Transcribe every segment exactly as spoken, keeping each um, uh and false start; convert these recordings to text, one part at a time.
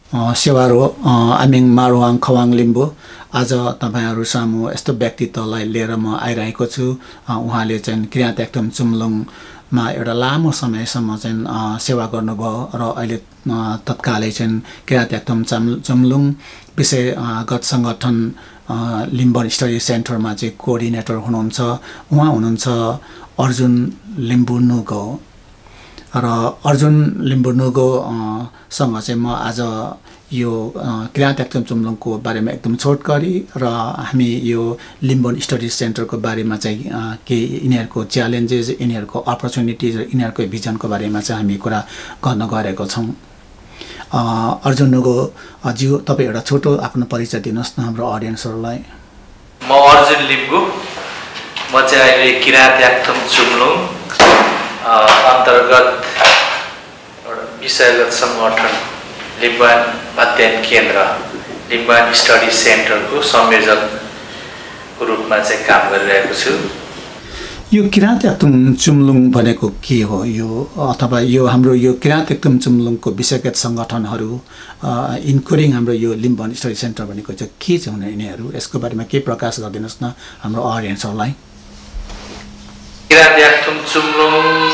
सेवारो आमिङ मारुवाङ खवाङ लिम्बू आज तपाईहरु सामु यस्तो व्यक्तित्वलाई लिएर म आइरहेको छु। उहाँले चाहिँ किराँत चुम्लुङमा एउटा लामो समयसम्म चाहिँ सेवा गर्नुभयो र अहिले तत्कालै चाहिँ किराँत चुम्लुङ विषयगत संगठन लिम्बन स्टडी सेन्टरमा चाहिँ कोअर्डिनेटर हुनुहुन्छ। उहाँ हुनुहुन्छ अर्जुन लिम्बू नुगो र अर्जुन लिम्बू नुगो सँग चाहिँ म आज यो किराँत चुम्लुङको बारेमा एकदम छोटकरी र हामी यो लिम्बन स्टडी सेन्टरको बारेमा चाहिँ के यिनीहरुको च्यालेन्जेस, यिनीहरुको अपर्चुनिटिज र यिनीहरुको भिजनको बारेमा चाहिँ हामी कुरा गर्न गएको छौं। अर्जुन नुगो ज्यू, तपाई एउटा छोटो आफ्नो परिचय दिनुस् न हाम्रो ऑडियन्सहरुलाई। म अर्जुन लिम्बू, म चाहिँ अहिले किराँत चुम्लुङ अन्तर्गत विषयगत संगठन लिम्बन अध्ययन केन्द्र लिम्बन स्टडी सेन्टरको संयोजकको रूपमा चाहिँ काम गरिरहेको छु। यो किराँत चुम्लुङ भनेको के हो यो, अथवा यो हाम्रो यो किराँत चुम्लुङको विषयगत संगठनहरू इन्क्लुडिङ हाम्रो यो लिम्बन स्टडी सेन्टर भनेको चाहिँ के छ हुने यिनीहरू, यसको बारेमा के प्रकाश गरिदिनुस् न हाम्रो ऑडियन्सहरुलाई। किराँत चुम्लुङ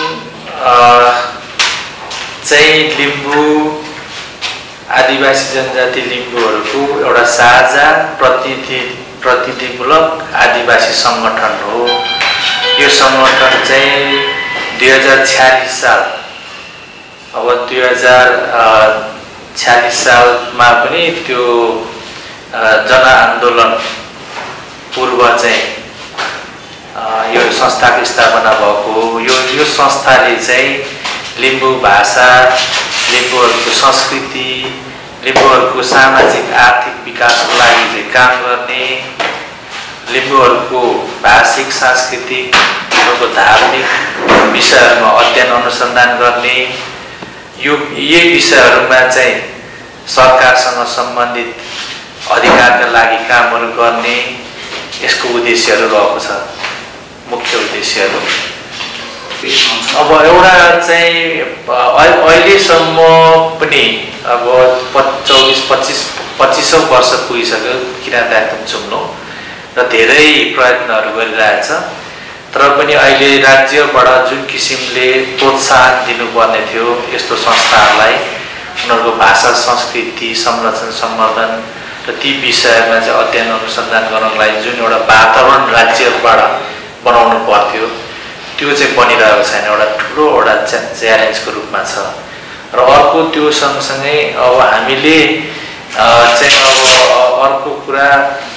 चाहिँ लिम्बू आदिवासी जनजाति लिम्बूहरूको एउटा साझा प्रतिनिधि प्रतिनिधिमूलक आदिवासी संगठन हो। यो संगठन चाहिँ दुई हजार छ्यालिस साल अब दुई हजार छ्यालिस सालमा पनि त्यो जनआन्दोलन पूर्व चाहिँ यो संस्थाको स्थापना भएको हो। यो यो संस्थाले चाहिँ लिम्बू भाषा, लिम्बूहरूको संस्कृति, लिम्बूहरूको सामाजिक आर्थिक विकासको लागि चाहिँ काम गर्ने, लिम्बूहरूको भाषिक सांस्कृतिक उनीहरूको धार्मिक विषयहरूमा अध्ययन अनुसन्धान गर्ने, यो यही विषयहरूमा चाहिँ सरकारसँग सम्बन्धित अधिकारका लागि कामहरू गर्ने यसको उद्देश्यहरू रहेको छ, मुख्य उद्देश्यहरू। अब एउटा चाहिँ अहिलेसम्म पनि अब चौबिस पच्चिस पच्चिसौँ वर्ष पुगिसक्यो किराँत चुम्लुङ र धेरै प्रयत्नहरू गरिरहेछ। तर पनि अहिले राज्यबाट जुन किसिमले प्रोत्साहन दिनुपर्ने थियो यस्तो संस्थाहरूलाई उनीहरूको भाषा संस्कृति संरक्षण सम्वर्धन र ती विषयमा चाहिँ अध्ययन अनुसन्धान गर्नलाई जुन एउटा वातावरण राज्यबाट बनाउनु पर्थ्यो त्यो चाहिँ बनिरहेको छैन, एउटा ठुलो एउटा च्यालेन्जको रूपमा छ। र अर्को त्यो सँगसँगै अब हामीले चाहिँ अब अर्को कुरा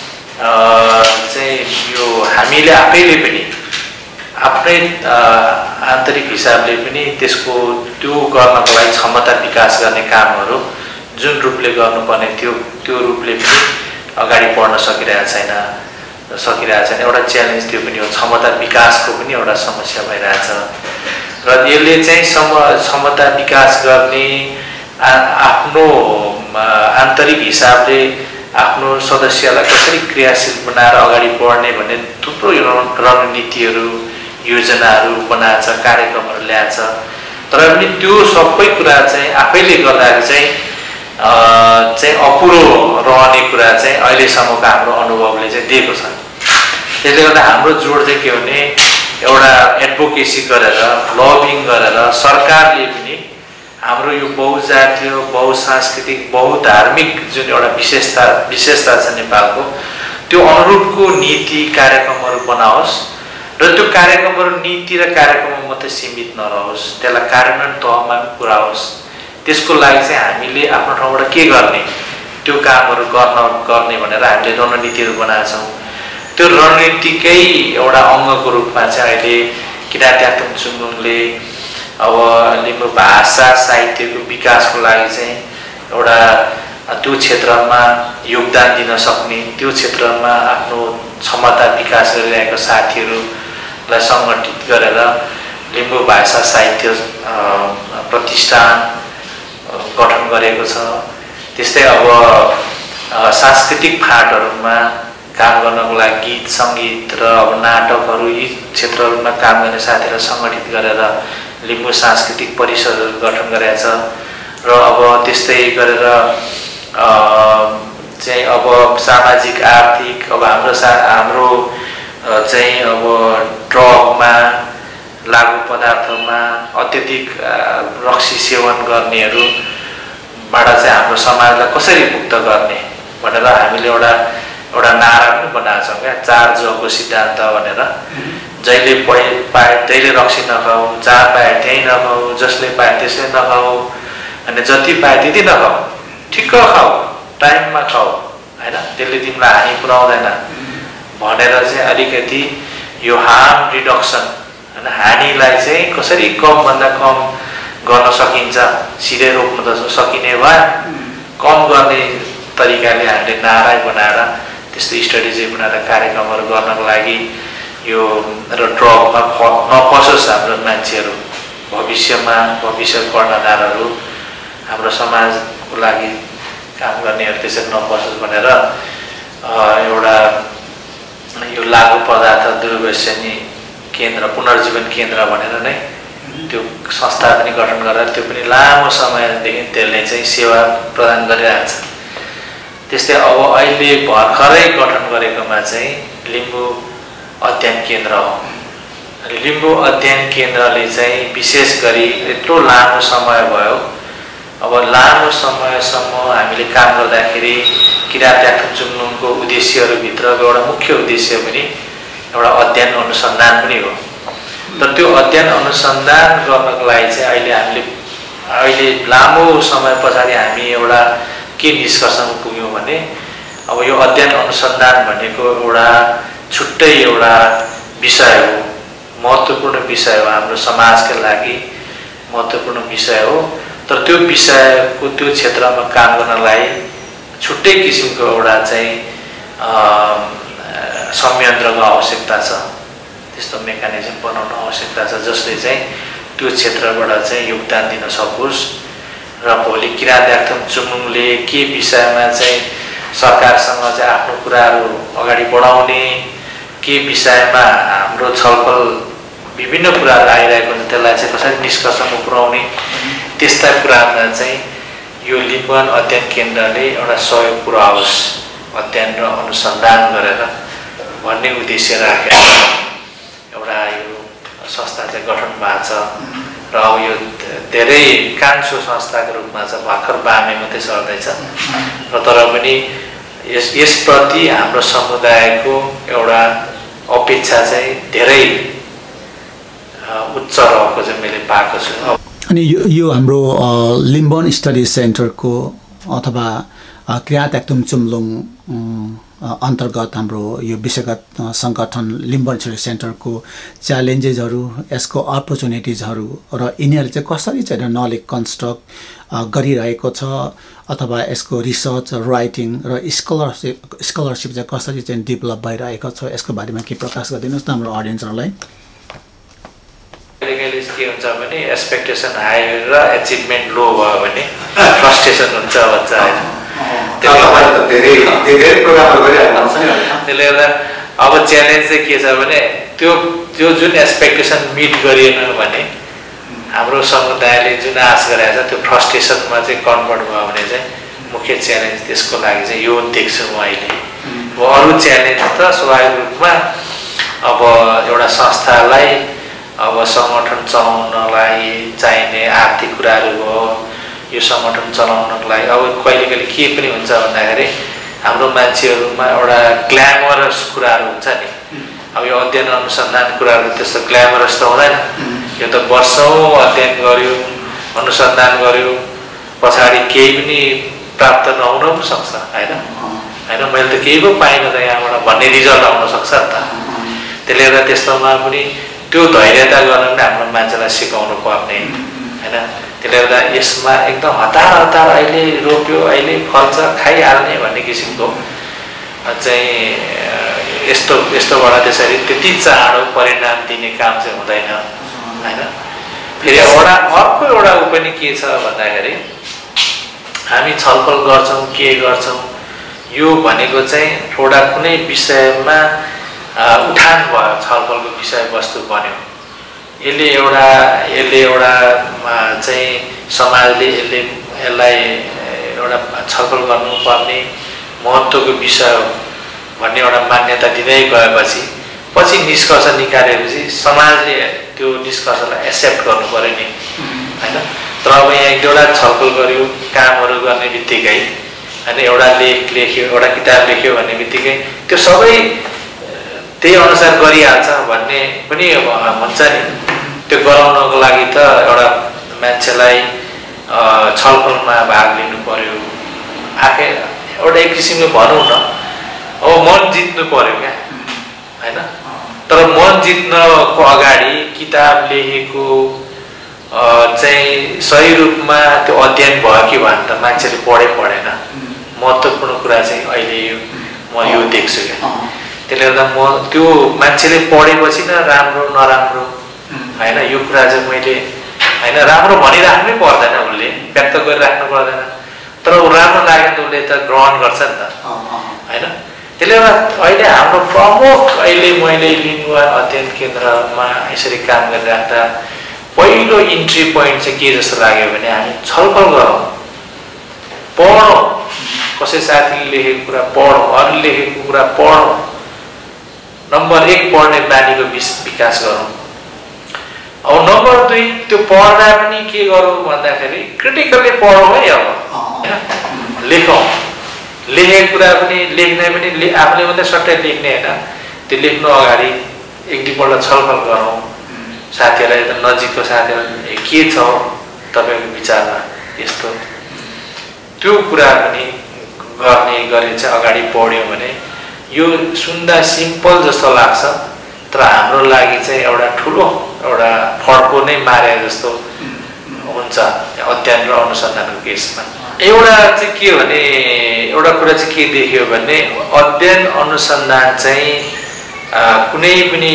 चाहिँ यो हामीले आफैले पनि आफ्नै आन्तरिक हिसाबले पनि त्यसको त्यो गर्नको लागि क्षमता विकास गर्ने कामहरू जुन रूपले गर्नुपर्ने थियो त्यो रूपले पनि अगाडि बढ्न सकिरहेको छैन सकिरहेको छैन एउटा च्यालेन्ज त्यो पनि हो। क्षमता विकासको पनि एउटा समस्या भइरहेछ र यसले चाहिँ क्षमता विकास गर्ने आफ्नो आन्तरिक हिसाबले आफ्नो सदस्यलाई कसरी क्रियाशील बनाएर अगाडि बढ्ने भन्ने थुप्रो रणनीतिहरू योजनाहरू बनाएछ, कार्यक्रमहरू ल्याएछ। तर पनि त्यो सबै कुरा चाहिँ आफैले गर्दाखेरि चाहिँ चाहिँ अपुरो रहने कुरा चाहिँ अहिलेसम्मको हाम्रो अनुभवले चाहिँ दिएको छ। त्यसले गर्दा हाम्रो जोड चाहिँ के भने एउटा एडभोकेसी गरेर लबिङ गरेर सरकारले पनि हाम्रो यो बहुजातीय बहुसांस्कृतिक बहुधार्मिक जुन एउटा विशेषता विशेषता छ नेपालको त्यो अनुरूपको नीति कार्यक्रमहरू बनाओस् र त्यो कार्यक्रमहरू नीति र कार्यक्रममा मात्रै सीमित नरहोस्, त्यसलाई कार्यान्वयन तहमा पुर्याओस्। त्यसको लागि चाहिँ हामीले आफ्नो ठाउँबाट के गर्ने त्यो कामहरू गर्न गर्ने भनेर हामीले रणनीतिहरू बनाएका छौँ। त्यो रणनीतिकै एउटा अङ्गको रूपमा चाहिँ अहिले किराँत चुम्लुङले अब लिम्बू भाषा साहित्यको विकासको लागि चाहिँ एउटा त्यो क्षेत्रमा योगदान दिन सक्ने, त्यो क्षेत्रमा आफ्नो क्षमता विकास गरिरहेका साथीहरूलाई सङ्गठित गरेर लिम्बू भाषा साहित्य प्रतिष्ठान गठन गरेको छ। त्यस्तै अब सांस्कृतिक फाँटहरूमा काम गर्नको लागि गीत सङ्गीत र अब नाटकहरू यी क्षेत्रहरूमा काम गर्ने साथीहरूलाई सङ्गठित गरेर लिम्बू सांस्कृतिक परिषदहरू गठन गरेको छ। र अब त्यस्तै गरेर चाहिँ अब सामाजिक आर्थिक अब हाम्रो सा हाम्रो चाहिँ अब ड्रगमा लागु पदार्थमा अत्यधिक रक्सी सेवन गर्नेहरूबाट चाहिँ हाम्रो समाजलाई कसरी मुक्त गर्ने भनेर हामीले एउटा एउटा नारा पनि बनाएको छौँ क्या, चार जको सिद्धान्त भनेर। जहिले पाए पाए त्यहीले रक्सी नखाऊ, जहाँ पाए त्यहीँ नखाऊ, जसले पाए त्यसले नखाऊ, अनि जति पाए त्यति नखाऊ, ठिक्क खाऊ, टाइममा खाऊ, होइन, त्यसले तिमीलाई हानि पुऱ्याउँदैन भनेर चाहिँ अलिकति यो हार्म रिडक्सन होइन, हानिलाई चाहिँ कसरी कमभन्दा कम गर्न सकिन्छ, सिधै रोक्न त सकिने भए कम गर्ने तरिकाले हामीले नारा बनाएर त्यस्तो स्ट्रेटेजी बनाएर कार्यक्रमहरू गर्नको लागि यो र ड्रगमा फ नफसोस् हाम्रो मान्छेहरू, भविष्यमा भविष्य कर्णधारहरू हाम्रो समाजको लागि काम गर्नेहरू त्यसरी नफसोस् भनेर एउटा यो लागु पदार्थ दुर्व्यसनी केन्द्र पुनर्जीवन केन्द्र भनेर नै त्यो संस्था पनि गठन गरेर त्यो पनि लामो समयदेखि त्यसले चाहिँ सेवा प्रदान गरिरहेको छ। त्यस्तै अब अहिले भर्खरै गठन गरेकोमा चाहिँ लिम्बू अध्ययन केन्द्र हो। लिम्बू अध्ययन केन्द्रले चाहिँ विशेष गरी यत्रो लामो समय भयो, अब लामो समयसम्म हामीले काम गर्दाखेरि किराँत याक्थुम चुम्लुङको उद्देश्यहरूभित्रको एउटा मुख्य उद्देश्य पनि एउटा अध्ययन अनुसन्धान पनि हो। तर त्यो अध्ययन अनुसन्धान गर्नको लागि चाहिँ अहिले हामीले अहिले लामो समय पछाडि हामी एउटा के निष्कर्षमा पुग्यौँ भने अब यो अध्ययन अनुसन्धान भनेको एउटा छुट्टै एउटा विषय हो, महत्त्वपूर्ण विषय हो, हाम्रो समाजका लागि महत्त्वपूर्ण विषय हो। तर त्यो विषयको त्यो क्षेत्रमा काम गर्नलाई छुट्टै किसिमको एउटा चाहिँ संयन्त्रको आवश्यकता छ, त्यस्तो मेकानिजम बनाउन आवश्यकता छ जसले चाहिँ त्यो क्षेत्रबाट चाहिँ योगदान दिन सकोस् र भोलि किराँत याक्थुम चुम्लुङले के विषयमा चाहिँ सरकारसँग चाहिँ आफ्नो कुराहरू अगाडि बढाउने, के विषयमा हाम्रो छलफल विभिन्न कुराहरू आइरहेको हुन्छ त्यसलाई चाहिँ कसरी निष्कर्षमा पुर्याउने, त्यस्ता कुरामा चाहिँ यो लिम्बुवान अध्ययन केन्द्रले एउटा सहयोग पुर्याओस् अध्ययन र अनुसन्धान गरेर भन्ने उद्देश्य राखेर एउटा यो संस्था चाहिँ गठन भएको छ। र अब यो धेरै कान्छो संस्थाको रूपमा छ, भर्खर बामे मात्रै चल्दैछ र तर पनि यस यसप्रति हाम्रो समुदायको एउटा अपेक्षा चाहिँ धेरै उच्च रहेको चाहिँ मैले पाएको छु। अनि यो यो हाम्रो लिम्बुवान स्टडी सेन्टरको अथवा किराँत याक्थुम चुम्लुङ अन्तर्गत हाम्रो यो विषयगत सङ्गठन लिम्बुवान स्टडी सेन्टरको च्यालेन्जेसहरू, यसको अपर्च्युनिटिजहरू र यिनीहरूले चाहिँ कसरी चाहिँ नलेज कन्स्ट्रक्ट गरिरहेको छ अथवा यसको रिसर्च, राइटिङ र स्कलरसिप स्कलरसिप चाहिँ कसरी चाहिँ डेभलप भइरहेको छ, यसको बारेमा के प्रकाश गरिदिनुहोस् न हाम्रो अडियन्सहरूलाई। कहिले के हुन्छ भने एक्सपेक्टेसन हाई र एचिभमेन्ट लो भयो भने फ्रस्ट्रेसन हुन्छ भन्छ होइन। त्यसले गर्दा अब च्यालेन्ज चाहिँ के छ भने त्यो त्यो जुन एक्सपेक्टेसन मिट गरिएन भने हाम्रो समुदायले जुन आश गरेको छ त्यो फ्रस्ट्रेसनमा चाहिँ कन्भर्ट भयो भने चाहिँ मुख्य च्यालेन्ज त्यसको लागि चाहिँ यो देख्छु म अहिले। अब अरू च्यालेन्ज त स्वाभाविक रूपमा अब एउटा संस्थालाई अब सङ्गठन चलाउनलाई चाहिने आर्थिक कुराहरू हो, यो सङ्गठन चलाउनको लागि अब कहिले कहिले के पनि हुन्छ भन्दाखेरि हाम्रो मान्छेहरूमा एउटा ग्ल्यामरस कुराहरू हुन्छ नि। अब यो अध्ययन अनुसन्धान कुराहरू त्यस्तो ग्ल्यामरस त हुँदैन, यो त वर्षौँ अध्ययन गर्यो, अनुसन्धान गर्यो, पछाडि केही पनि प्राप्त नहुन पनि सक्छ होइन होइन मैले त केही पो पाइनँ त यहाँबाट भन्ने रिजल्ट आउन सक्छ नि त। त्यसले गर्दा त्यस्तोमा पनि त्यो धैर्यता गर्न पनि हाम्रो मान्छेलाई सिकाउनु पर्ने होइन। त्यसले गर्दा यसमा एकदम हतार हतार अहिले रोप्यो अहिले फल्छ खाइहाल्ने भन्ने किसिमको चाहिँ यस्तो यस्तोबाट त्यसरी त्यति चाँडो परिणाम दिने काम चाहिँ हुँदैन होइन। फेरि एउटा अर्को एउटा ऊ पनि के छ भन्दाखेरि हामी छलफल गर्छौँ के गर्छौँ यो भनेको चाहिँ एउटा कुनै विषयमा उठान भयो, छलफलको विषयवस्तु बन्यो, यसले एउटा यसले एउटा चाहिँ समाजले यसले यसलाई एउटा छलफल गर्नुपर्ने महत्त्वको विषय हो भन्ने एउटा मान्यता दिँदै गएपछि पछि निष्कर्ष निकालेपछि समाजले त्यो निष्कर्षलाई एक्सेप्ट गर्नु पर्यो नि हैन। तर अब यहाँ एक दुईवटा छलफल गर्यो कामहरू गर्ने बित्तिकै हैन एउटा लेख लेख्यो एउटा किताब लेख्यो भन्ने बित्तिकै त्यो सबै त्यही अनुसार गरिहाल्छ भन्ने पनि अब हुन्छ नि। त्यो गराउनको लागि त एउटा मान्छेलाई छलफलमा भाग लिनु पर्यो आखिर एउटा एक किसिमले भनौँ न अब मन जित्नु पर्यो क्या हैन। तर मन जित्नको अगाडि किताब लेखेको चाहिँ सही रूपमा त्यो अध्ययन भयो कि भने त मान्छेले पढे पढेन महत्त्वपूर्ण कुरा चाहिँ अहिले म यो देख्छु क्या। त्यसले गर्दा म त्यो मान्छेले पढेपछि न राम्रो नराम्रो हैन यो कुरा चाहिँ मैले हैन राम्रो भनिराख्नै पर्दैन उसले व्यक्त गरिराख्नु पर्दैन तर ऊ राम्रो लाग्यो त उसले त ग्रहण गर्छ नि त हैन। त्यसले गर्दा अहिले हाम्रो प्रमुख अहिले मैले लिङ्गुवा अध्ययन केन्द्रमा यसरी काम गरिराख्दा पहिलो इन्ट्री पोइन्ट चाहिँ के जस्तो लाग्यो भने हामी छलफल गरौँ पढौँ कसै साथीले लेखेको कुरा पढौँ अरूले लेखेको कुरा पढौँ नम्बर एक पढ्ने बानीको विकास गरौँ। अब नम्बर दुई त्यो पढ्दा पनि के गरौँ भन्दाखेरि क्रिटिकली पढौँ है अब लेखौँ लेखेको कुरा पनि लेख्ने पनि आफूले मात्रै सट्टै लेख्ने होइन त्यो लेख्नु अगाडि एक दुईपल्ट छलफल गरौँ साथीहरूलाई त नजिकको साथीहरू के छ तपाईँको विचारमा यस्तो त्यो कुरा पनि गर्ने गरे चाहिँ अगाडि बढ्यो भने यो सुन्दा सिम्पल जस्तो लाग्छ तर हाम्रो लागि चाहिँ एउटा ठुलो एउटा फड्को नै मारे जस्तो हुन्छ अध्ययन र अनुसन्धानको केसमा। एउटा चाहिँ के भने एउटा कुरा चाहिँ के देखियो भने अध्ययन अनुसन्धान चाहिँ कुनै पनि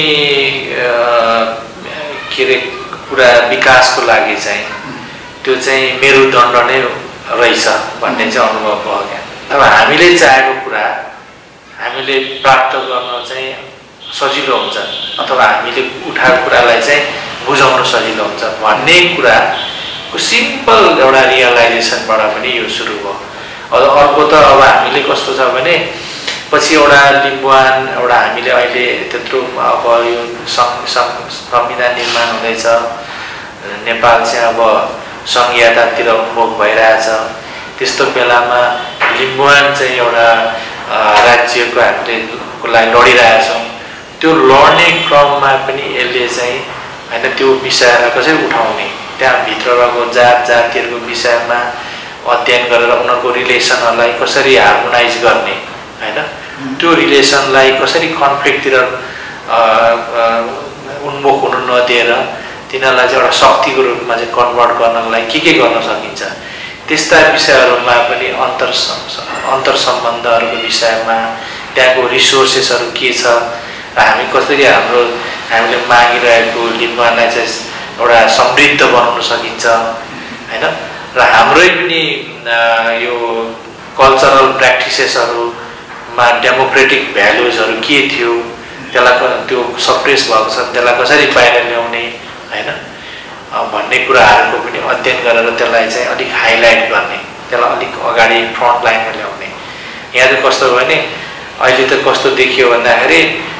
के अरे कुरा विकासको लागि चाहिँ त्यो चाहिँ मेरुदण्ड नै रहेछ भन्ने चाहिँ अनुभव भयो क्या। अब हामीले चाहेको कुरा हामीले प्राप्त गर्न चाहिँ सजिलो हुन्छ अथवा हामीले उठाएको कुरालाई चाहिँ बुझाउन सजिलो हुन्छ भन्ने कुराको सिम्पल एउटा रियलाइजेसनबाट पनि यो सुरु भयो। अब अर्को त अब हामीले कस्तो छ भने पछि एउटा लिम्बुवान एउटा हामीले अहिले त्यत्रो अब यो संविधान निर्माण हुँदैछ नेपाल चाहिँ अब संघीयतातिर उन्मुख भइरहेछ त्यस्तो बेलामा लिम्बुवान चाहिँ एउटा राज्यको हामीले लागि लडिरहेछौँ त्यो लड्ने क्रममा पनि यसले चाहिँ होइन त्यो विषयलाई कसरी उठाउने त्यहाँभित्र रहेको जात जातिहरूको विषयमा अध्ययन गरेर उनीहरूको रिलेसनहरूलाई कसरी हार्मोनाइज गर्ने होइन त्यो रिलेसनलाई कसरी कन्फ्लिक्टतिर उन्मुख हुनु नदिएर तिनीहरूलाई चाहिँ एउटा शक्तिको रूपमा चाहिँ कन्भर्ट गर्नलाई के के गर्न सकिन्छ त्यस्ता विषयहरूमा पनि अन्तर अन्तर सम्बन्धहरूको विषयमा त्यहाँको रिसोर्सेसहरू के छ र हामी कसरी हाम्रो हामीले मागिरहेको लिम्बुवानलाई चाहिँ एउटा समृद्ध बनाउन सकिन्छ हैन र हाम्रै पनि यो कल्चरल प्र्याक्टिसेसहरूमा डेमोक्रेटिक भ्यालुजहरू के थियो त्यसलाई त्यो सप्रेस भएको छ त्यसलाई कसरी बाहिर ल्याउने हैन भन्ने कुराहरूको पनि अध्ययन गरेर त्यसलाई चाहिँ अलिक हाइलाइट गर्ने त्यसलाई अलिक अगाडि फ्रन्ट लाइनमा ल्याउने। यहाँ चाहिँ कस्तो हो भने अहिले त कस्तो देखियो भन्दाखेरि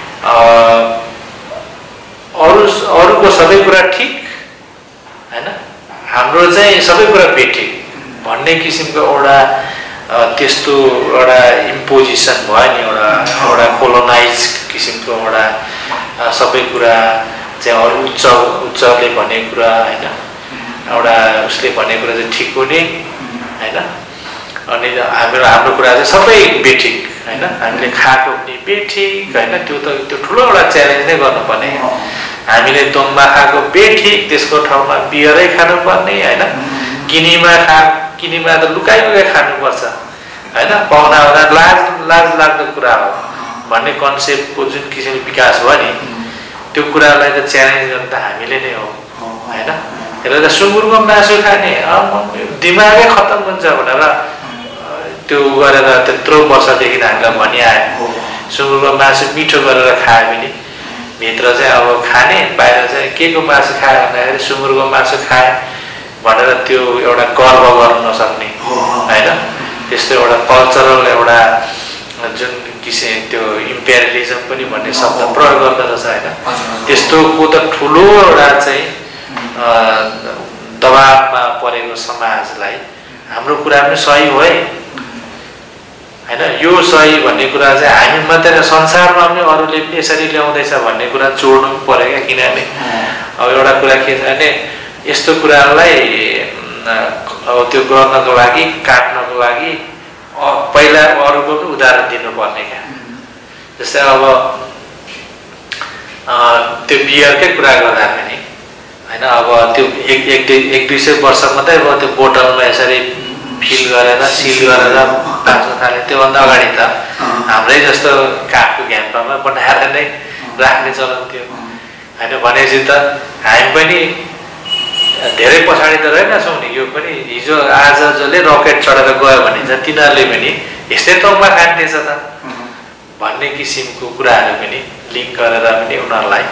अरू अरूको सबै कुरा ठिक हैन हाम्रो चाहिँ सबै कुरा बेठिक भन्ने किसिमको एउटा त्यस्तो एउटा इम्पोजिसन भयो नि एउटा एउटा कोलोनाइज किसिमको एउटा सबै कुरा चाहिँ अरू उच्च उच्चले भनेको कुरा हैन एउटा उसले भनेको कुरा चाहिँ ठिक हुने हैन अनि हाम्रो हाम्रो कुरा चाहिँ सबै बेठिक हैन हामीले खाएको पनि बेठिक हैन त्यो त त्यो ठुलो एउटा च्यालेन्ज नै गर्नुपर्ने हामीले दोम्बा खाएको बेठिक त्यसको ठाउँमा बियरै खानुपर्ने हैन किनीमा खा किनीमा त लुकाइ लुकाइ खानुपर्छ हैन पाहुना आउँदा लाज लाज लाग्दो कुरा हो भन्ने कन्सेप्टको जुन किसिमको विकास भयो नि त्यो कुरालाई त च्यालेन्ज गर्नु त हामीले नै हो हैन। त्यसले त सुँगुरको मासु खाने दिमागै खत्तम हुन्छ भनेर त्यो गरेर त्यत्रो वर्षदेखि हामीलाई भनिआयो सुँगुरको मासु मिठो गरेर खायो भने भित्र चाहिँ अब खाने बाहिर चाहिँ के को मासु खायो भन्दाखेरि सुँगुरको मासु खायो भनेर त्यो एउटा गर्व गर्न नसक्ने हैन त्यस्तो एउटा कल्चरल एउटा जुन किसिम त्यो इम्पेरियलिजम पनि भन्ने शब्द प्रयोग गर्दो रहेछ होइन त्यस्तोको त ठुलो एउटा चाहिँ दबाबमा परेको समाजलाई हाम्रो कुरा पनि सही हो है होइन यो सही भन्ने कुरा चाहिँ हामी मात्रै संसारमा पनि अरूले पनि यसरी ल्याउँदैछ भन्ने कुरा जोड्नु पनि पऱ्यो क्या किनभने अब एउटा कुरा के छ भने यस्तो कुरालाई अब त्यो गर्नको लागि काट्नको लागि पहिला अरूको पनि उदाहरण दिनुपर्ने क्या जस्तै अब त्यो बियरकै कुरा गर्दाखेरि होइन अब त्यो एक एक दुई एक दुई सय वर्ष मात्रै अब त्यो बोतलमा यसरी फिल गरेर सिल गरेर राख्न थाले त्योभन्दा अगाडि त हाम्रै जस्तो काठको घ्याम्पामा बनाएर नै राख्ने चलन थियो होइन भनेपछि त हामी पनि धेरै पछाडि त रहेनछौँ नि यो पनि हिजो आज जसले रकेट चढेर गयो भने चाहिँ तिनीहरूले पनि यस्तै तौमा खान्थेछ त भन्ने किसिमको कुराहरू पनि लिङ्क गरेर पनि उनीहरूलाई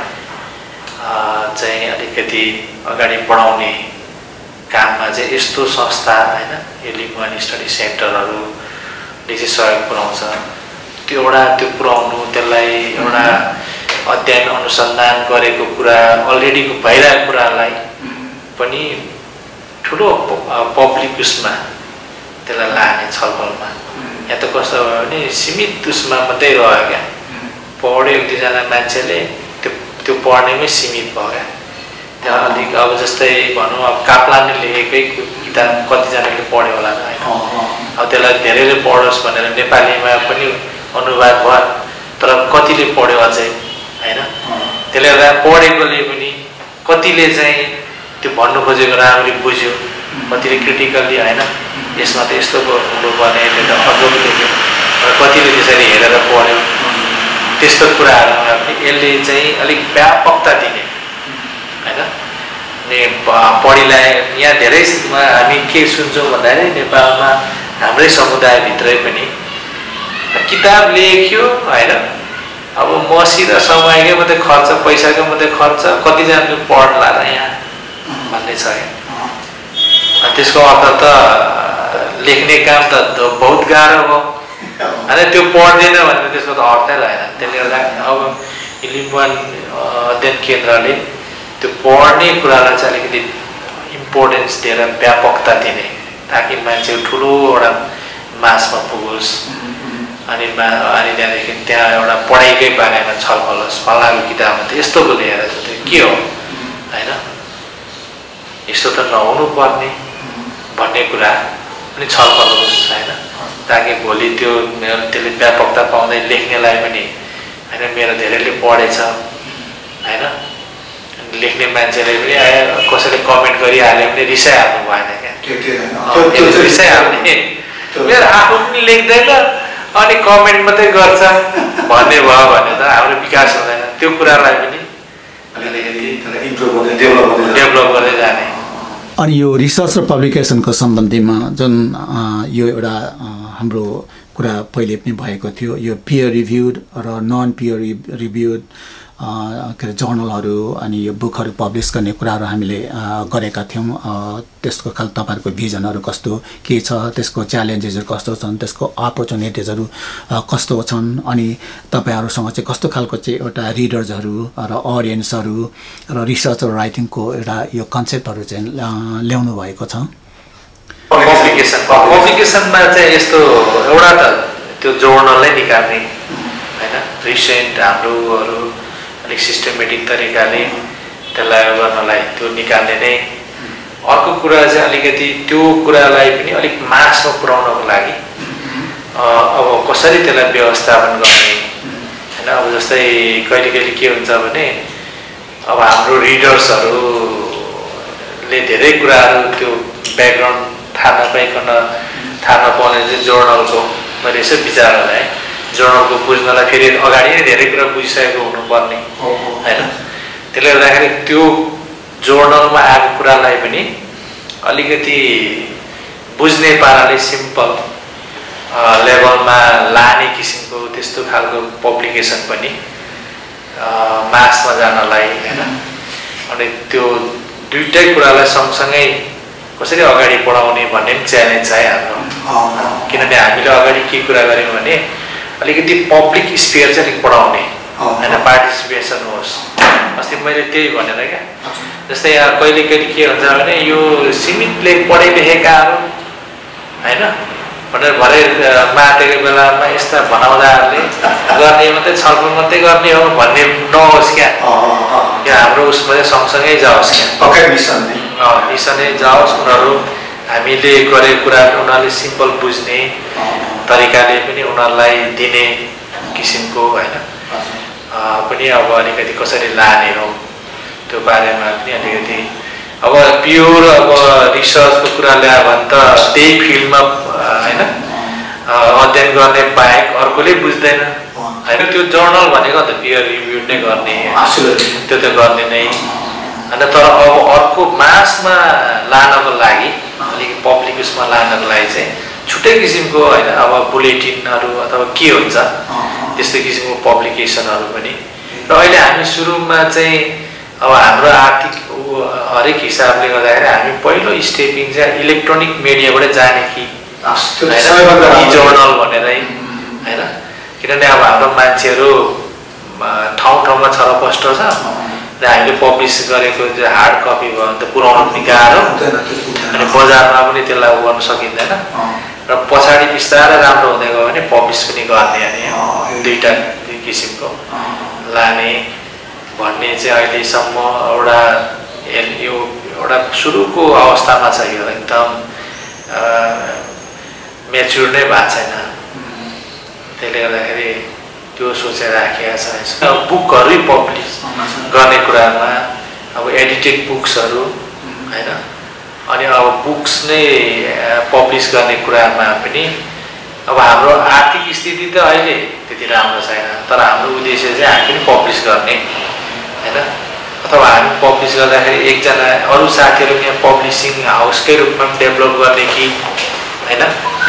चाहिँ अलिकति अगाडि बढाउने काममा चाहिँ यस्तो संस्था होइन यो लिङ्गवान स्टडी सेन्टरहरूले चाहिँ सहयोग पुऱ्याउँछ त्यो एउटा त्यो पुऱ्याउनु त्यसलाई एउटा अध्ययन अनुसन्धान गरेको कुरा अलरेडीको भइरहेको कुरालाई पनि ठुलो पब्लिक उसमा त्यसलाई लाने छलफलमा यहाँ त कस्तो भयो भने सीमित उसमा मात्रै रह्यो क्या पढ्यो एक दुईजना मान्छेले त्यो त्यो पढ्नेमै सीमित भयो क्या त्यहाँ अलिक अब जस्तै भनौँ अब काप्लानले लेखेकै किताब कतिजनाले पढ्यो होला होइन अब त्यसलाई धेरैले पढोस् भनेर नेपालीमा पनि अनुवाद भयो तर कतिले पढ्यो अझै होइन त्यसले गर्दा पढेकोले पनि कतिले चाहिँ त्यो भन्नु खोजेको राम्ररी बुझ्यो कतिले क्रिटिकल्ली होइन यसमा त यस्तो हुनुपर्ने यसले त अर्को लेख्यो र कतिले त्यसरी हेरेर पढ्यो त्यस्तो कुराहरूमा पनि यसले चाहिँ अलिक व्यापकता दिने होइन अनि पढिलाई यहाँ धेरै हामी के सुन्छौँ भन्दाखेरि नेपालमा हाम्रै समुदायभित्रै पनि किताब लेख्यो होइन अब मसी र समयकै मात्रै खर्च पैसाको मात्रै खर्च कतिजनाले पढ्ला र यहाँ भन्ने छ क्या त्यसको अर्थ त लेख्ने काम त बहुत गाह्रो हो होइन त्यो पढ्दैन भने त्यसको त अर्थै रहेन त्यसले गर्दा अब लिम्बुवान अध्ययन केन्द्रले त्यो पढ्ने कुरालाई चाहिँ अलिकति इम्पोर्टेन्स दिएर व्यापकता दिने ताकि मान्छे ठुलो एउटा मासमा पुगोस् अनि मा अनि त्यहाँदेखि त्यहाँ एउटा पढाइकै बारेमा छलफल होस् फलाएको किताबमा त यस्तो लेखेर चाहिँ के हो होइन यस्तो त नहुनु पर्ने भन्ने कुरा पनि छलफल होस् होइन ताकि भोलि त्यो त्यसले व्यापकता पाउँदै लेख्नेलाई पनि होइन मेरो धेरैले पढेछ होइन लेख्ने मान्छेले पनि कसैले कमेन्ट गरिहाल्यो भने रिसाइहाल्नु भएन क्या रिसाइहाल्ने मेरो आफू पनि लेख्दैन अनि कमेन्ट मात्रै गर्छ भन्ने भयो भने त हाम्रो विकास हुँदैन त्यो कुरालाई पनि डेभलप गर्दै जाने अनि यो रिसर्च र पब्लिकेसनको सम्बन्धीमा जुन यो एउटा हाम्रो कुरा पहिले पनि भएको थियो यो पियर रिभ्युड र नन पियर रिभ्युड के अरे जर्नलहरू अनि यो बुकहरू पब्लिस गर्ने कुराहरू हामीले गरेका थियौँ त्यसको खाल तपाईँहरूको भिजनहरू कस्तो के छ त्यसको च्यालेन्जेसहरू कस्तो छन् त्यसको अपर्च्युनिटिजहरू कस्तो छन् अनि तपाईँहरूसँग चाहिँ कस्तो खालको चाहिँ एउटा रिडर्सहरू र अडियन्सहरू र रिसर्च र राइटिङको एउटा यो कन्सेप्टहरू चाहिँ ल्याउनु भएको छ पब्लिकेसन पब्लिकेसनमा चाहिँ यस्तो एउटा त त्यो जर्नलै निकाल्ने होइन रिसेन्ट हाम्रोहरू अलिक सिस्टमेटिक तरिकाले त्यसलाई गर्नलाई त्यो निकाल्ने नै अर्को कुरा चाहिँ अलिकति त्यो कुरालाई पनि अलिक मासमा पुर्याउनको लागि अब कसरी त्यसलाई व्यवस्थापन गर्ने होइन अब जस्तै कहिले कहिले के हुन्छ भने अब हाम्रो रिडर्सहरूले धेरै कुराहरू त्यो ब्याकग्राउन्ड थाहा नपाइकन थाहा नपाउने चाहिँ जर्नलको मैले यसो विचार गरेँ जर्नलको बुझ्नलाई फेरि अगाडि नै धेरै कुरा बुझिसकेको हुनुपर्ने होइन त्यसले गर्दाखेरि त्यो जर्नलमा आएको कुरालाई पनि अलिकति बुझ्ने पाराले सिम्पल लेभलमा लाने किसिमको त्यस्तो खालको पब्लिकेसन पनि मासमा जानलाई होइन अनि त्यो दुइटै कुरालाई सँगसँगै कसरी अगाडि बढाउने भन्ने पनि च्यालेन्ज छ है हाम्रो किनभने हामीले अगाडि के कुरा गऱ्यौँ भने अलिकति पब्लिक स्पेयर चाहिँ अलिक बढाउने होइन पार्टिसिपेसन होस् अस्ति मैले त्यही भनेर क्या जस्तै यहाँ कहिले कहिले के हुन्छ भने यो सीमितले पढे लेखेकाहरू होइन भनेर भरे मातेको बेलामा यस्ता भनाउँदाहरूले गर्ने मात्रै छलफल मात्रै गर्ने हो भन्ने नहोस् क्या यो हाम्रो उसमा चाहिँ सँगसँगै जाओस् क्या मिसनै जाओस् उनीहरू हामीले गरेको कुराहरू उनीहरूले सिम्पल बुझ्ने तरिकाले पनि उनीहरूलाई दिने किसिमको होइन पनि अब अलिकति कसरी लाने हो त्यो बारेमा पनि अलिकति अब प्योर अब रिसर्चको कुरा ल्यायो भने त त्यही फिल्डमा होइन अध्ययन गर्ने बाहेक अर्कोले बुझ्दैन होइन त्यो जर्नल भनेको त पियर रिभ्यू नै गर्ने त्यो त गर्ने नै होइन तर अब अर्को मासमा लानको लागि अलिकति पब्लिक उसमा लानको लागि चाहिँ छुट्टै किसिमको होइन अब बुलेटिनहरू अथवा के हुन्छ त्यस्तो किसिमको पब्लिकेसनहरू पनि र अहिले हामी सुरुमा चाहिँ अब हाम्रो आर्थिक हरेक हिसाबले गर्दाखेरि हामी पहिलो स्टेपिङ चाहिँ इलेक्ट्रोनिक मिडियाबाटै जाने कि जर्नल भनेरै होइन किनभने अब हाम्रो मान्छेहरू ठाउँ ठाउँमा छरपष्ट छ र हामीले पब्लिस गरेको चाहिँ हार्ड कपी भयो भने त पुऱ्याउनु पनि गाह्रो अनि बजारमा पनि त्यसलाई उ गर्न सकिँदैन र पछाडि बिस्तारै राम्रो हुँदै गयो भने पब्लिस पनि गर्ने अनि दुईवटा दुई किसिमको लाने भन्ने चाहिँ अहिलेसम्म एउटा यो एउटा सुरुको अवस्थामा छ यो एकदम मेच्युर नै भएको छैन त्यसले गर्दाखेरि त्यो सोचेर राखेका छ बुकहरू पब्लिस गर्ने कुरामा अब एडिटेड बुक्सहरू होइन अनि अब बुक्स नै पब्लिस गर्ने कुरामा पनि अब हाम्रो आर्थिक स्थिति त अहिले त्यति राम्रो छैन तर हाम्रो उद्देश्य चाहिँ हामी पनि पब्लिस गर्ने होइन अथवा हामी पब्लिस गर्दाखेरि एकजना अरू साथीहरू यहाँ पब्लिसिङ हाउसकै रूपमा पनि डेभलप गर्ने कि होइन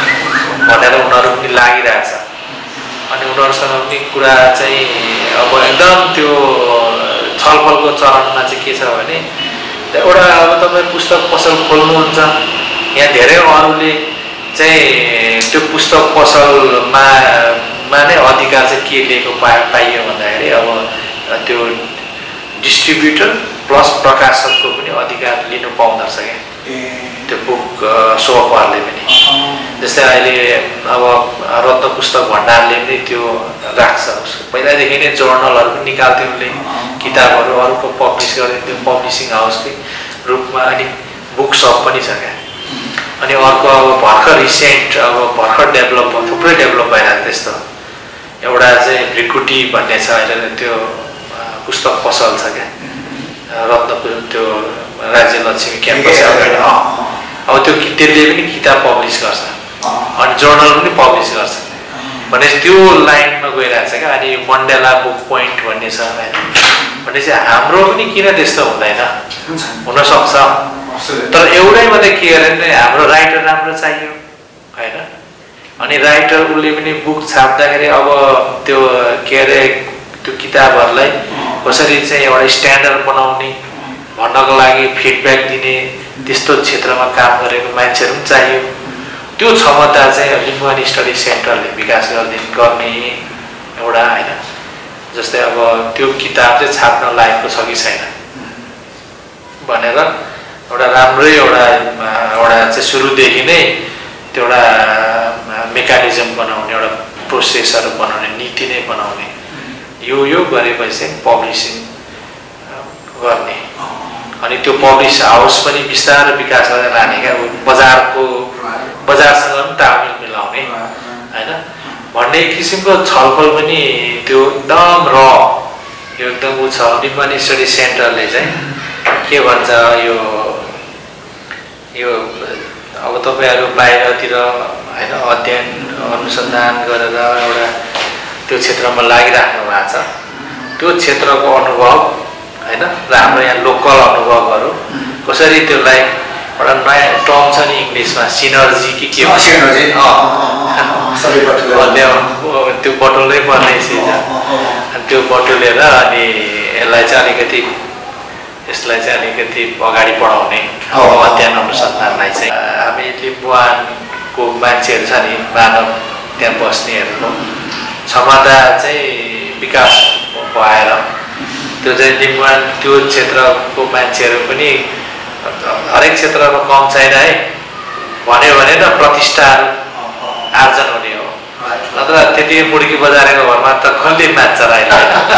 भनेर उनीहरू पनि लागिरहेछ अनि उनीहरूसँग पनि कुरा चाहिँ अब एकदम त्यो छलफलको चरणमा चाहिँ के छ भने एउटा अब तपाईँ पुस्तक पसल खोल्नुहुन्छ यहाँ धेरै अरूले चाहिँ त्यो पुस्तक पसलमा मा नै अधिकार चाहिँ के लिएको पा पाइयो भन्दाखेरि अब त्यो डिस्ट्रिब्युटर प्लस प्रकाशकको पनि अधिकार लिनु पाउँदो रहेछ क्या त्यो बुक सोपहरूले पनि जस्तै अहिले अब रत्न पुस्तक भण्डारले पनि त्यो राख्छ पहिलादेखि नै जर्नलहरू पनि निकाल्थ्यो उसले किताबहरू अरूको पब्लिस गरिदिन्थ्यो पब्लिसिङ हाउसकै रूपमा अनि बुक सप पनि छ क्या अनि अर्को अब भर्खर रिसेन्ट अब भर्खर डेभलप भयो थुप्रै डेभलप भइरहेको त्यस्तो एउटा चाहिँ भ्रिकुटी भन्ने छ अहिले त्यो पुस्तक पसल छ क्या रत्नपुर त्यो राज्यलक्ष्मी क्याम्पस अगाडि अब त्यो त्यसले पनि किताब पब्लिस गर्छ अनि जर्नल पनि पब्लिस गर्छ भनेपछि त्यो लाइनमा गइरहेको छ क्या अनि मण्डेला बुक पोइन्ट भन्ने छ होइन भनेपछि हाम्रो पनि किन त्यस्तो हुँदैन हुनसक्छ तर एउटै मात्रै के अरे नि हाम्रो राइटर राम्रो चाहियो होइन अनि राइटर उसले पनि बुक छाप्दाखेरि अब त्यो के अरे त्यो किताबहरूलाई कसरी चाहिँ एउटा स्ट्यान्डर्ड बनाउने भन्नको लागि फिडब्याक दिने त्यस्तो क्षेत्रमा काम गरेको मान्छेहरू पनि चाहियो त्यो क्षमता चाहिँ लिम्बुवान स्टडी सेन्टरले विकास गरिदिने गर्ने एउटा होइन जस्तै अब त्यो किताब चाहिँ छाप्न लागेको छ कि छैन भनेर एउटा राम्रै एउटा एउटा चाहिँ सुरुदेखि नै त्यो एउटा मेकानिजम बनाउने एउटा प्रोसेसहरू बनाउने नीति नै बनाउने यो यो गरेपछि पब्लिसिङ गर्ने अनि त्यो पब्लिस हाउस पनि बिस्तारै विकास गरेर लाने क्या बजारको बजारसँग पनि तालमेल मिलाउने होइन भन्ने किसिमको छलफल पनि त्यो एकदम र यो एकदम ऊ छ लिम्बुवान स्टडी सेन्टरले चाहिँ के भन्छ यो यो अब तपाईँहरू बाहिरतिर होइन अध्ययन अनुसन्धान गरेर एउटा त्यो क्षेत्रमा लागिराख्नु भएको छ त्यो क्षेत्रको अनुभव होइन र हाम्रो यहाँ लोकल अनुभवहरू कसरी त्यसलाई एउटा नयाँ टर्म छ नि इङ्ग्लिसमा सिनर्जी कि के भन्छ त्यो बटुल्नै पर्ने चिज अनि त्यो बटुलेर अनि यसलाई चाहिँ अलिकति यसलाई चाहिँ अलिकति अगाडि बढाउने अध्ययन अनुसन्धानलाई चाहिँ हामी लिम्बुवान को मान्छेहरू छ नि मानव त्यहाँ बस्नेहरूको क्षमता चाहिँ विकास भएर त्यो चाहिँ लिम्बुवान त्यो क्षेत्रको मान्छेहरू पनि हरेक क्षेत्रमा कम छैन है भन्यो भने न प्रतिष्ठाहरू आर्जन हुने हो नत्र त्यति मुर्गी बजारेको घरमा त कसले मान्छ र अहिले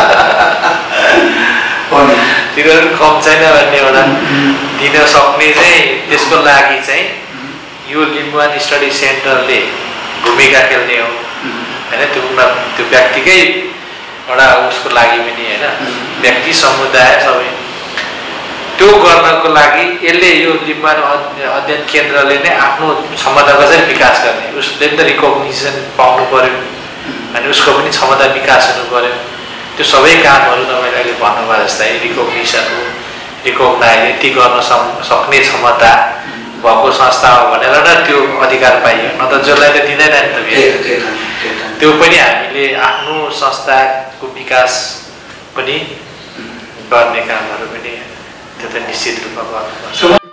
तिनीहरू कम छैन भन्ने एउटा दिन सक्ने चाहिँ त्यसको लागि चाहिँ यो लिम्बुवान स्टडी सेन्टरले भूमिका खेल्ने हो होइन त्यो त्यो व्यक्तिकै एउटा उसको लागि पनि होइन व्यक्ति समुदाय सबै त्यो गर्नको लागि यसले यो लिम्बुवान अध्ययन केन्द्रले नै आफ्नो क्षमताको चाहिँ विकास गर्ने उसले पनि त रिकग्निसन पाउनु पर्यो अनि उसको पनि क्षमता विकास हुनु पर्यो त्यो सबै कामहरू तपाईँले अहिले भन्नुभयो जस्तै रिकग्निसन हो रिकग्नाइज यति गर्न सक्ने क्षमता भएको संस्था हो भनेर न त्यो अधिकार पाइयो न त जसलाई त दिँदैन नि त त्यो पनि हामीले आफ्नो संस्थाको विकास पनि गर्ने कामहरू पनि त्यो त निश्चित रूपमा गर्नुपर्छ।